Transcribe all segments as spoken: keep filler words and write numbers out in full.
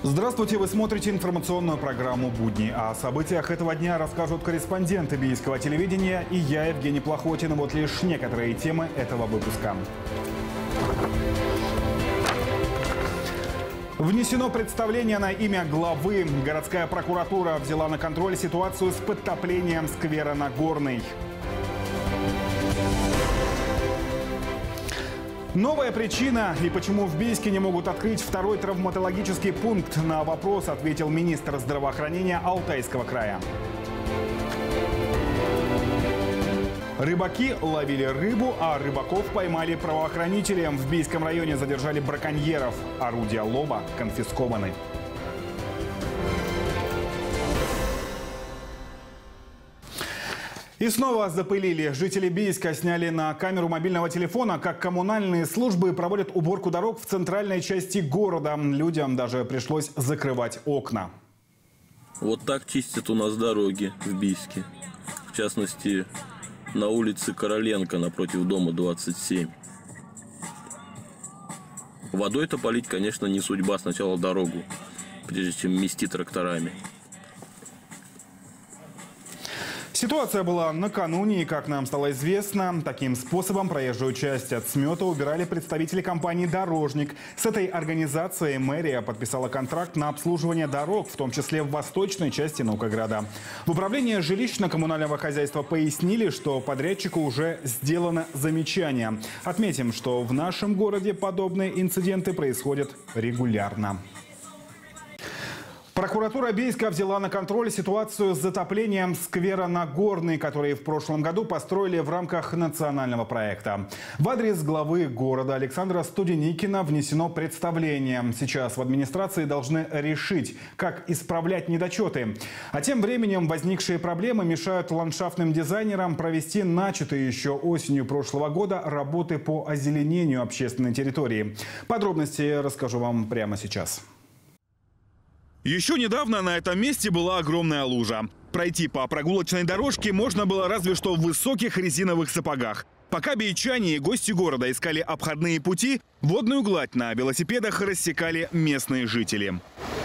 Здравствуйте, вы смотрите информационную программу «Будни». О событиях этого дня расскажут корреспонденты Бийского телевидения и я, Евгений Плохотин. Вот лишь некоторые темы этого выпуска. Внесено представление на имя главы. Городская прокуратура взяла на контроль ситуацию с подтоплением сквера Нагорный. Новая причина и почему в Бийске не могут открыть второй травматологический пункт. На вопрос ответил министр здравоохранения Алтайского края. Рыбаки ловили рыбу, а рыбаков поймали правоохранители. В Бийском районе задержали браконьеров. Орудия лова конфискованы. И снова запылили. Жители Бийска сняли на камеру мобильного телефона, как коммунальные службы проводят уборку дорог в центральной части города. Людям даже пришлось закрывать окна. Вот так чистят у нас дороги в Бийске. В частности, на улице Короленко напротив дома двадцать семь. Водой-то полить, конечно, не судьба. Сначала дорогу, прежде чем мести тракторами. Ситуация была накануне, и, как нам стало известно, таким способом проезжую часть от смета убирали представители компании «Дорожник». С этой организацией мэрия подписала контракт на обслуживание дорог, в том числе в восточной части Наукограда. В управлении жилищно-коммунального хозяйства пояснили, что подрядчику уже сделано замечание. Отметим, что в нашем городе подобные инциденты происходят регулярно. Прокуратура Бийска взяла на контроль ситуацию с затоплением сквера Нагорный, который в прошлом году построили в рамках национального проекта. В адрес главы города Александра Студеникина внесено представление. Сейчас в администрации должны решить, как исправлять недочеты. А тем временем возникшие проблемы мешают ландшафтным дизайнерам провести начатые еще осенью прошлого года работы по озеленению общественной территории. Подробности расскажу вам прямо сейчас. Еще недавно на этом месте была огромная лужа. Пройти по прогулочной дорожке можно было разве что в высоких резиновых сапогах. Пока бийчане и гости города искали обходные пути, водную гладь на велосипедах рассекали местные жители.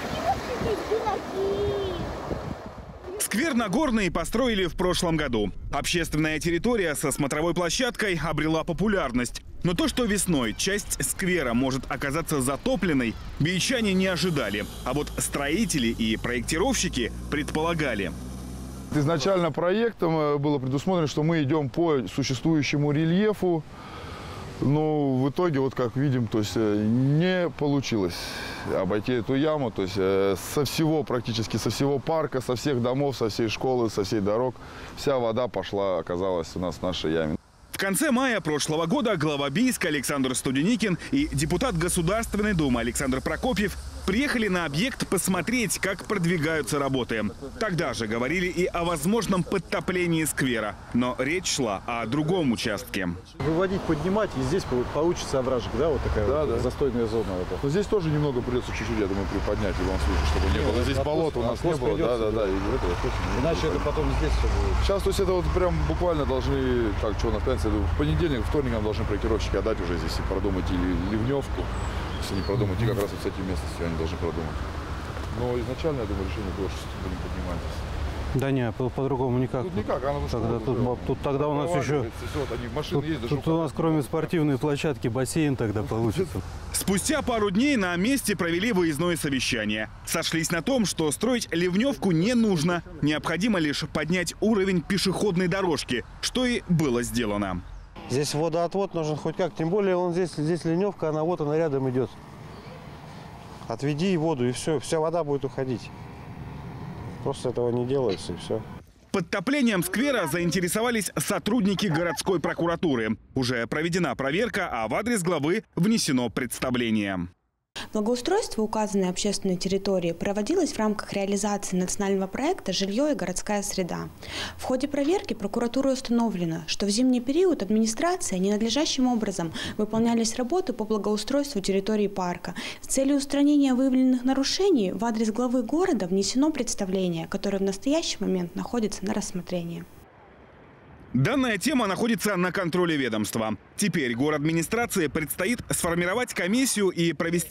Сквер Нагорный построили в прошлом году. Общественная территория со смотровой площадкой обрела популярность. Но то, что весной часть сквера может оказаться затопленной, бийчане не ожидали. А вот строители и проектировщики предполагали. Изначально проектом было предусмотрено, что мы идем по существующему рельефу. Но в итоге, вот как видим, то есть не получилось обойти эту яму. То есть со всего, практически со всего парка, со всех домов, со всей школы, со всей дорог, вся вода пошла, оказалась у нас в нашей яме. В конце мая прошлого года глава Бийска Александр Студеникин и депутат Государственной Думы Александр Прокопьев приехали на объект посмотреть, как продвигаются работы. Тогда же говорили и о возможном подтоплении сквера. Но речь шла о другом участке. Выводить, поднимать, и здесь получится овражек, да, вот такая да, вот да. застойная зона. Вот. Но здесь тоже немного придется чуть-чуть, я думаю, приподнять в любом случае, чтобы не, не было. Здесь болото у нас не было. Да, да, да. И это, Иначе это потом здесь все будет. Сейчас, то есть это вот прям буквально должны, так, что у нас, в понедельник, вторник нам должны проектировщики отдать уже здесь и продумать или ливневку. Если не продумать, и как раз вот с этим местностью они должны продумать. Но изначально, я думаю, решение было, что будем поднимать. Да не, по-другому никак. Тут никак, она тогда, тут, тут тогда у нас еще... Тут, есть, тут у нас кроме спортивной площадки бассейн тогда получится. Спустя пару дней на месте провели выездное совещание. Сошлись на том, что строить ливневку не нужно. Необходимо лишь поднять уровень пешеходной дорожки, что и было сделано. Здесь водоотвод нужен хоть как, тем более он здесь, здесь ливневка, она вот она рядом идет. Отведи воду и все, вся вода будет уходить. Просто этого не делается и все. Подтоплением сквера заинтересовались сотрудники городской прокуратуры. Уже проведена проверка, а в адрес главы внесено представление. Благоустройство указанной общественной территории проводилось в рамках реализации национального проекта «Жилье и городская среда». В ходе проверки прокуратурой установлено, что в зимний период администрация ненадлежащим образом выполнялись работы по благоустройству территории парка. С целью устранения выявленных нарушений в адрес главы города внесено представление, которое в настоящий момент находится на рассмотрении. Данная тема находится на контроле ведомства. Теперь городадминистрации предстоит сформировать комиссию и провести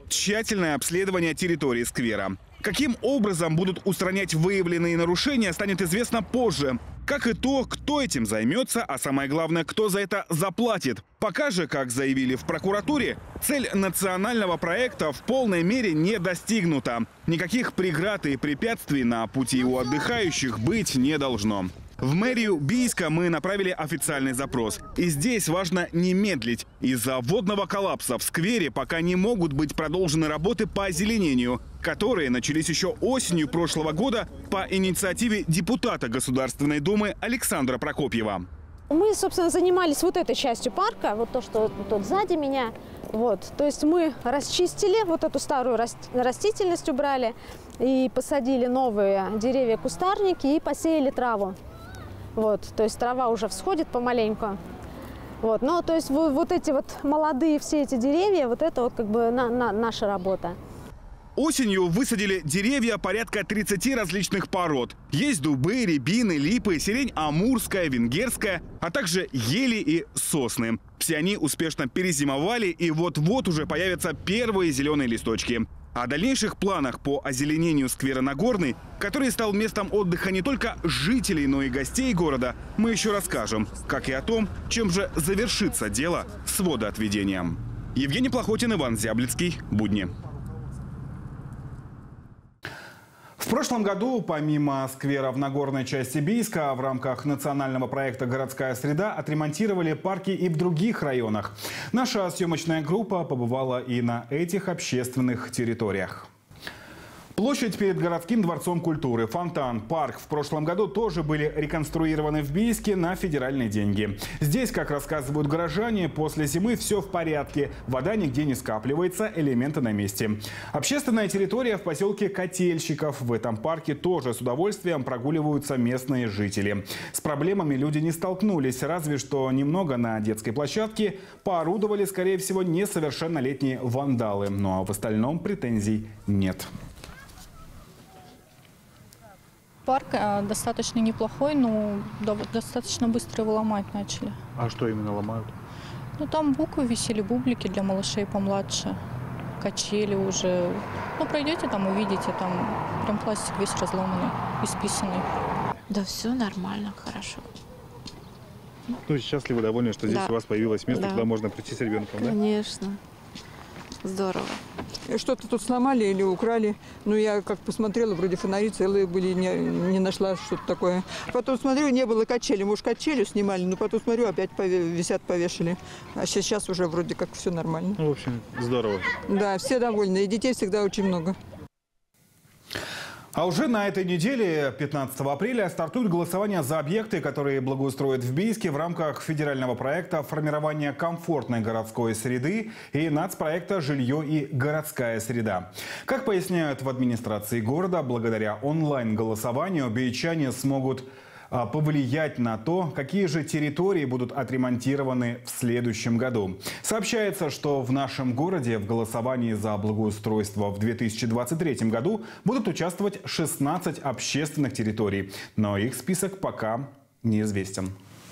тщательное обследование территории сквера. Каким образом будут устранять выявленные нарушения, станет известно позже. Как и то, кто этим займется, а самое главное, кто за это заплатит. Пока же, как заявили в прокуратуре, цель национального проекта в полной мере не достигнута. Никаких преград и препятствий на пути у отдыхающих быть не должно. В мэрию Бийска мы направили официальный запрос. И здесь важно не медлить. Из-за водного коллапса в сквере пока не могут быть продолжены работы по озеленению, которые начались еще осенью прошлого года по инициативе депутата Государственной Думы Александра Прокопьева. Мы, собственно, занимались вот этой частью парка, вот то, что тут сзади меня. Вот. То есть мы расчистили, вот эту старую растительность убрали и посадили новые деревья, кустарники и посеяли траву. Вот, то есть трава уже всходит помаленьку. Вот, но то есть вот, вот эти вот молодые все эти деревья, вот это вот как бы на, на, наша работа. Осенью высадили деревья порядка тридцати различных пород. Есть дубы, рябины, липы, сирень амурская, венгерская, а также ели и сосны. Все они успешно перезимовали, и вот-вот уже появятся первые зеленые листочки. О дальнейших планах по озеленению сквера Нагорный, который стал местом отдыха не только жителей, но и гостей города, мы еще расскажем. Как и о том, чем же завершится дело с водоотведением. Евгений Плохотин, Иван Зяблицкий. Будни. В прошлом году, помимо сквера в Нагорной части Бийска, в рамках национального проекта «Городская среда» отремонтировали парки и в других районах. Наша съемочная группа побывала и на этих общественных территориях. Площадь перед городским дворцом культуры, фонтан, парк в прошлом году тоже были реконструированы в Бийске на федеральные деньги. Здесь, как рассказывают горожане, после зимы все в порядке. Вода нигде не скапливается, элементы на месте. Общественная территория в поселке Котельщиков. В этом парке тоже с удовольствием прогуливаются местные жители. С проблемами люди не столкнулись, разве что немного на детской площадке поорудовали, скорее всего, несовершеннолетние вандалы. Ну а в остальном претензий нет. Парк э, достаточно неплохой, но достаточно быстро его ломать начали. А что именно ломают? Ну, там буквы висели, бублики для малышей помладше, качели уже. Ну, пройдете там, увидите, там прям пластик весь разломанный, исписанный. Да все нормально, хорошо. Ну, счастливы, довольны, что здесь да. у вас появилось место, да. куда можно прийти с ребенком, да? Конечно. Здорово. Что-то тут сломали или украли. Ну, я как посмотрела, вроде фонари целые были, не, не нашла что-то такое. Потом смотрю, не было качели. Может, качелю снимали, но потом смотрю, опять висят, повешали. А сейчас уже вроде как все нормально. Ну, в общем, здорово. Да, все довольны. И детей всегда очень много. А уже на этой неделе, пятнадцатого апреля, стартует голосование за объекты, которые благоустроят в Бийске в рамках федерального проекта формирования комфортной городской среды и нацпроекта «Жилье и городская среда». Как поясняют в администрации города, благодаря онлайн-голосованию бийчане смогут повлиять на то, какие же территории будут отремонтированы в следующем году. Сообщается, что в нашем городе в голосовании за благоустройство в две тысячи двадцать третьем году будут участвовать шестнадцать общественных территорий, но их список пока неизвестен.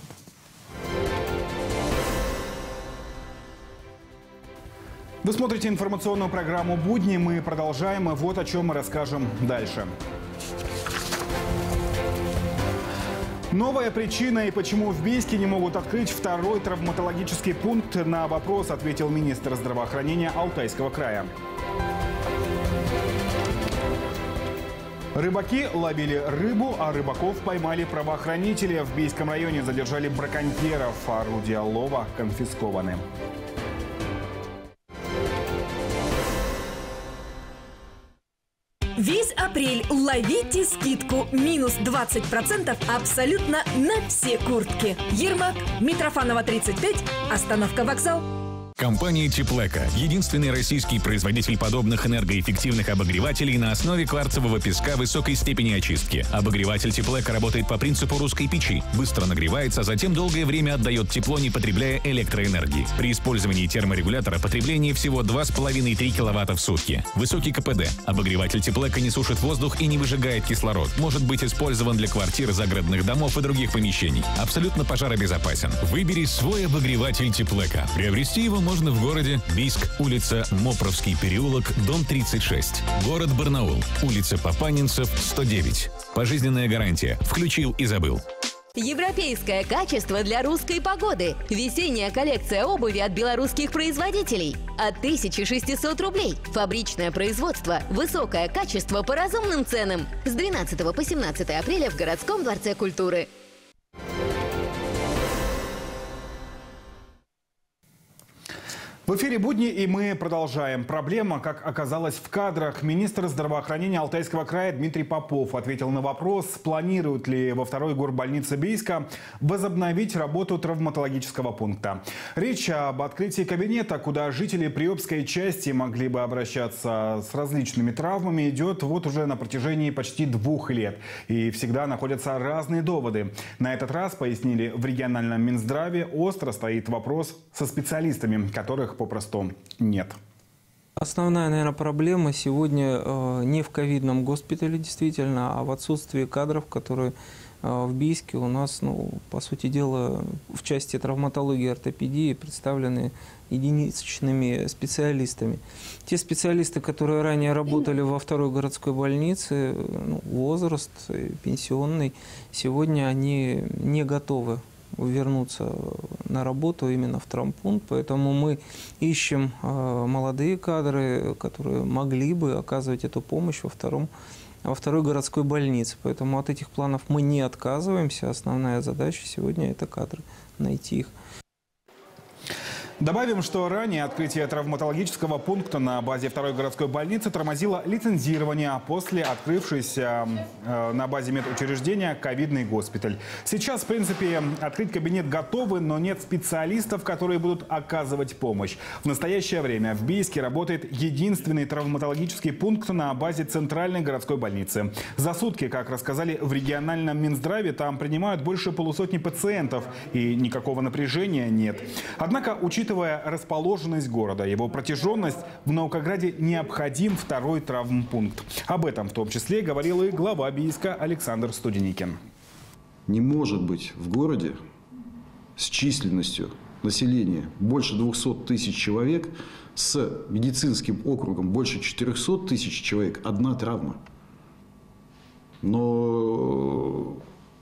Вы смотрите информационную программу «Будни». Мы продолжаем, и вот о чем мы расскажем дальше. Новая причина и почему в Бийске не могут открыть второй травматологический пункт, на вопрос ответил министр здравоохранения Алтайского края. Рыбаки ловили рыбу, а рыбаков поймали правоохранители. В Бийском районе задержали браконьеров, орудия лова конфискованы. Весь апрель ловите скидку минус двадцать процентов абсолютно на все куртки. Ермак, Митрофанова тридцать пять, остановка Вокзал. Компания Теплека – единственный российский производитель подобных энергоэффективных обогревателей на основе кварцевого песка высокой степени очистки. Обогреватель Теплека работает по принципу русской печи. Быстро нагревается, затем долгое время отдает тепло, не потребляя электроэнергии. При использовании терморегулятора потребление всего два с половиной — три киловатта в сутки. Высокий КПД. Обогреватель Теплека не сушит воздух и не выжигает кислород. Может быть использован для квартир, загородных домов и других помещений. Абсолютно пожаробезопасен. Выбери свой обогреватель Теплека. Приобрести его можно Можно в городе Бийск, улица Мопровский переулок, дом тридцать шесть. Город Барнаул, улица Папанинцев, сто девять. Пожизненная гарантия. Включил и забыл. Европейское качество для русской погоды. Весенняя коллекция обуви от белорусских производителей. От тысячи шестисот рублей. Фабричное производство. Высокое качество по разумным ценам. С двенадцатого по семнадцатое апреля в городском дворце культуры. В эфире «Будни» и мы продолжаем. Проблема, как оказалось, в кадрах. Министр здравоохранения Алтайского края Дмитрий Попов ответил на вопрос, планируют ли во второй горбольнице Бийска возобновить работу травматологического пункта. Речь об открытии кабинета, куда жители Приобской части могли бы обращаться с различными травмами, идет вот уже на протяжении почти двух лет. И всегда находятся разные доводы. На этот раз, пояснили в региональном Минздраве, остро стоит вопрос со специалистами, которых попросту нет. Основная, наверное, проблема сегодня э, не в ковидном госпитале, действительно, а в отсутствии кадров, которые э, в Бийске у нас, ну, по сути дела, в части травматологии и ортопедии представлены единичными специалистами. Те специалисты, которые ранее работали во второй городской больнице, ну, возраст пенсионный, сегодня они не готовы вернуться на работу именно в травмпункт, поэтому мы ищем э, молодые кадры, которые могли бы оказывать эту помощь во, втором, во второй городской больнице. Поэтому от этих планов мы не отказываемся. Основная задача сегодня – это кадры, найти их. Добавим, что ранее открытие травматологического пункта на базе второй городской больницы тормозило лицензирование после открывшейся э, на базе медучреждения ковидный госпиталь. Сейчас, в принципе, открыть кабинет готовы, но нет специалистов, которые будут оказывать помощь. В настоящее время в Бийске работает единственный травматологический пункт на базе центральной городской больницы. За сутки, как рассказали в региональном Минздраве, там принимают больше полусотни пациентов и никакого напряжения нет. Однако, учитывая Учитывая расположенность города, его протяженность, в Наукограде необходим второй травмпункт. Об этом в том числе говорил и глава Бийска Александр Студеникин. Не может быть в городе с численностью населения больше двухсот тысяч человек, с медицинским округом больше четырехсот тысяч человек, одна травма. Но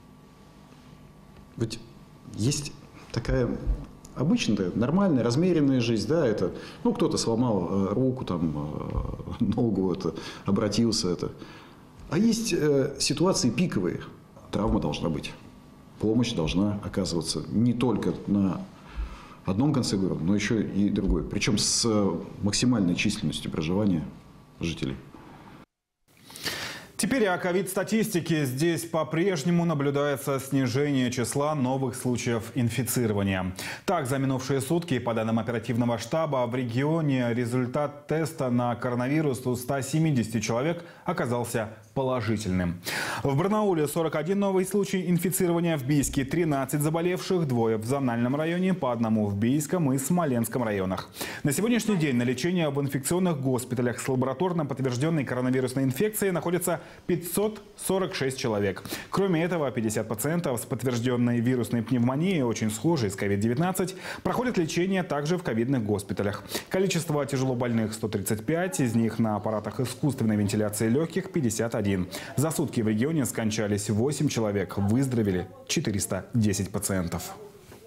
ведь есть такая... Обычно нормальная, размеренная жизнь, да, это, ну, кто-то сломал э, руку, там, э, ногу, это, обратился, это. А есть э, ситуации пиковые. Травма должна быть. Помощь должна оказываться не только на одном конце города, но еще и другой. Причем с максимальной численностью проживания жителей. Теперь о ковид-статистике. Здесь по-прежнему наблюдается снижение числа новых случаев инфицирования. Так, за минувшие сутки, по данным оперативного штаба, в регионе результат теста на коронавирус у ста семидесяти человек оказался положительным. В Барнауле сорок один новый случай инфицирования, в Бийске тринадцать заболевших, двое в Зональном районе, по одному в Бийском и Смоленском районах. На сегодняшний день на лечении в инфекционных госпиталях с лабораторно подтвержденной коронавирусной инфекцией находится пятьсот сорок шесть человек. Кроме этого, пятьдесят пациентов с подтвержденной вирусной пневмонией, очень схожей с ковид девятнадцать, проходят лечение также в ковидных госпиталях. Количество тяжелобольных сто тридцать пять, из них на аппаратах искусственной вентиляции легких пятьдесят один. За сутки в регионе скончались восемь человек, выздоровели четыреста десять пациентов.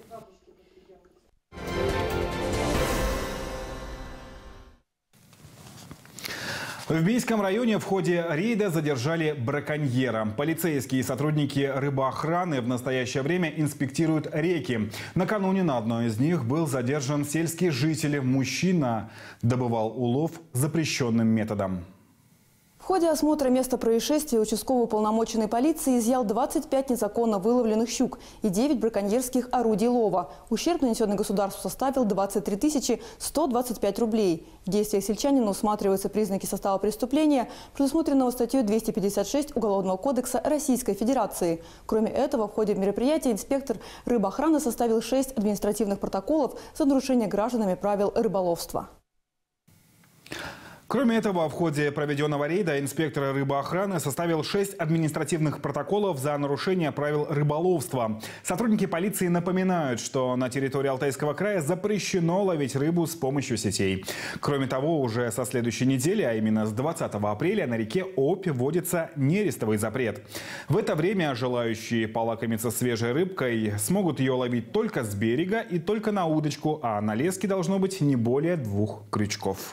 В Бийском районе в ходе рейда задержали браконьера. Полицейские и сотрудники рыбоохраны в настоящее время инспектируют реки. Накануне на одной из них был задержан сельский житель. Мужчина добывал улов запрещенным методом. В ходе осмотра места происшествия участковый уполномоченный полиции изъял двадцать пять незаконно выловленных щук и девять браконьерских орудий лова. Ущерб, нанесенный государству, составил двадцать три тысячи сто двадцать пять рублей. В действиях сельчанина усматриваются признаки состава преступления, предусмотренного статьей двести пятьдесят шесть Уголовного кодекса Российской Федерации. Кроме этого, в ходе мероприятия инспектор рыбоохраны составил шесть административных протоколов за нарушение гражданами правил рыболовства. Кроме этого, в ходе проведенного рейда инспектор рыбоохраны составил шесть административных протоколов за нарушение правил рыболовства. Сотрудники полиции напоминают, что на территории Алтайского края запрещено ловить рыбу с помощью сетей. Кроме того, уже со следующей недели, а именно с двадцатого апреля, на реке Обь вводится нерестовый запрет. В это время желающие полакомиться свежей рыбкой смогут ее ловить только с берега и только на удочку, а на леске должно быть не более двух крючков.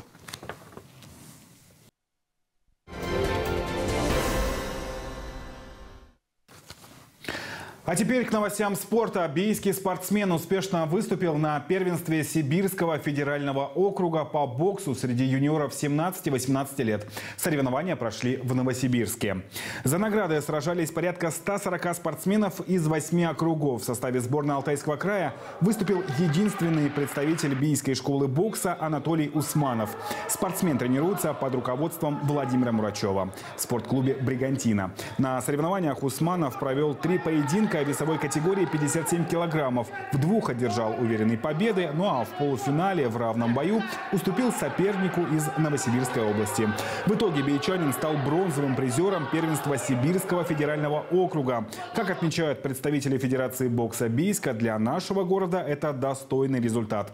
А теперь к новостям спорта. Бийский спортсмен успешно выступил на первенстве Сибирского федерального округа по боксу среди юниоров семнадцати-восемнадцати лет. Соревнования прошли в Новосибирске. За награды сражались порядка ста сорока спортсменов из восьми округов. В составе сборной Алтайского края выступил единственный представитель Бийской школы бокса Анатолий Усманов. Спортсмен тренируется под руководством Владимира Мурачева в спортклубе «Бригантина». На соревнованиях Усманов провел три поединка в весовой категории пятьдесят семь килограммов. В двух одержал уверенные победы, ну а в полуфинале в равном бою уступил сопернику из Новосибирской области. В итоге бийчанин стал бронзовым призером первенства Сибирского федерального округа. Как отмечают представители Федерации бокса Бийска, для нашего города это достойный результат.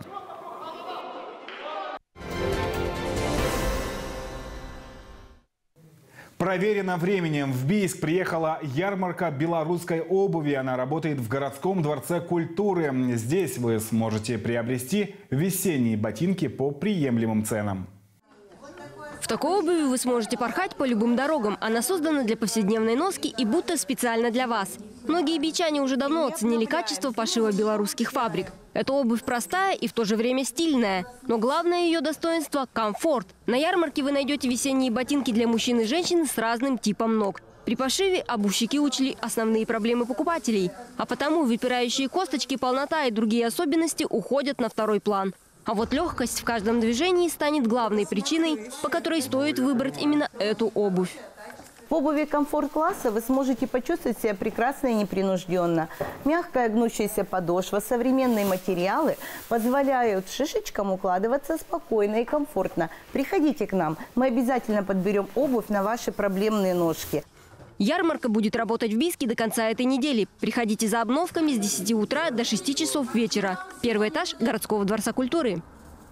Проверено временем. В Бийск приехала ярмарка белорусской обуви. Она работает в городском дворце культуры. Здесь вы сможете приобрести весенние ботинки по приемлемым ценам. В такой обуви вы сможете порхать по любым дорогам. Она создана для повседневной носки и будто специально для вас. Многие бичане уже давно оценили качество пошива белорусских фабрик. Эта обувь простая и в то же время стильная. Но главное ее достоинство – комфорт. На ярмарке вы найдете весенние ботинки для мужчин и женщин с разным типом ног. При пошиве обувщики учли основные проблемы покупателей. А потому выпирающие косточки, полнота и другие особенности уходят на второй план. А вот легкость в каждом движении станет главной причиной, по которой стоит выбрать именно эту обувь. В обуви комфорт-класса вы сможете почувствовать себя прекрасно и непринужденно. Мягкая гнущаяся подошва, современные материалы позволяют шишечкам укладываться спокойно и комфортно. Приходите к нам, мы обязательно подберем обувь на ваши проблемные ножки. Ярмарка будет работать в Бийске до конца этой недели. Приходите за обновками с десяти утра до шести часов вечера. Первый этаж городского дворца культуры.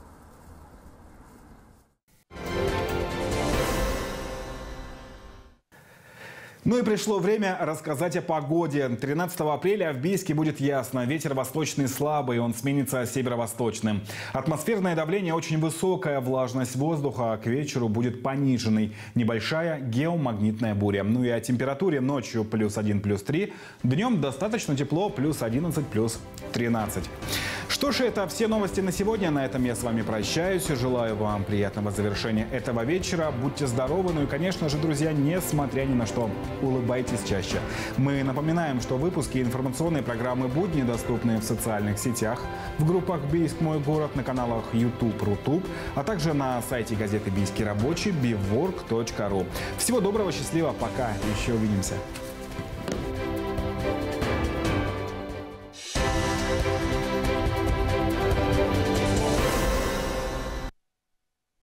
Ну и пришло время рассказать о погоде. тринадцатого апреля в Бийске будет ясно. Ветер восточный слабый, он сменится северо-восточным. Атмосферное давление очень высокое, влажность воздуха к вечеру будет пониженной. Небольшая геомагнитная буря. Ну и о температуре: ночью плюс один, плюс три. Днем достаточно тепло, плюс одиннадцать, плюс тринадцать. Что ж, это все новости на сегодня. На этом я с вами прощаюсь. Желаю вам приятного завершения этого вечера. Будьте здоровы. Ну и, конечно же, друзья, несмотря ни на что, улыбайтесь чаще. Мы напоминаем, что выпуски информационной программы «Будни» доступны в социальных сетях, в группах «Бийск. Мой город», на каналах YouTube, Рутуб, а также на сайте газеты «Бийский рабочий» би ворк точка ру. Всего доброго, счастливо, пока. Еще увидимся.